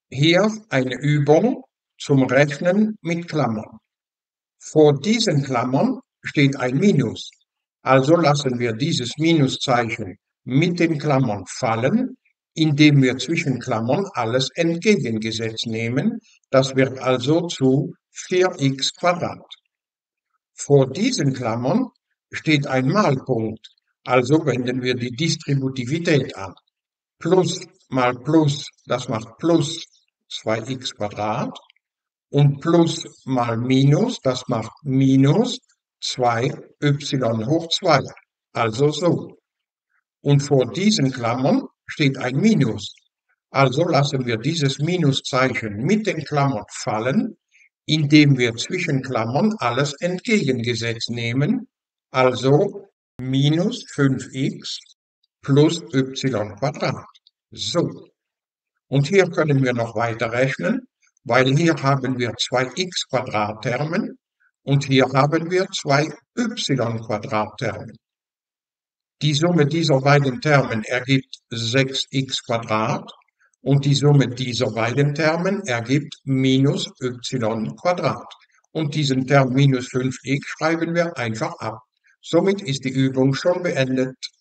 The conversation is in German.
Hier eine Übung zum Rechnen mit Klammern. Vor diesen Klammern steht ein Minus. Also lassen wir dieses Minuszeichen mit den Klammern fallen, indem wir zwischen Klammern alles entgegengesetzt nehmen. Das wird also zu 4x². Vor diesen Klammern steht ein Malpunkt. Also wenden wir die Distributivität an. Plus mal Plus, das macht plus 2x². Und Plus mal Minus, das macht minus 2y hoch 2. Also so. Und vor diesen Klammern steht ein Minus. Also lassen wir dieses Minuszeichen mit den Klammern fallen, indem wir zwischen Klammern alles entgegengesetzt nehmen. Also minus 5x plus y². So. Und hier können wir noch weiter rechnen, weil hier haben wir zwei x²-Termen und hier haben wir zwei y²-Termen. Die Summe dieser beiden Termen ergibt 6x² und die Summe dieser beiden Termen ergibt minus y². Und diesen Term minus 5x schreiben wir einfach ab. Somit ist die Übung schon beendet.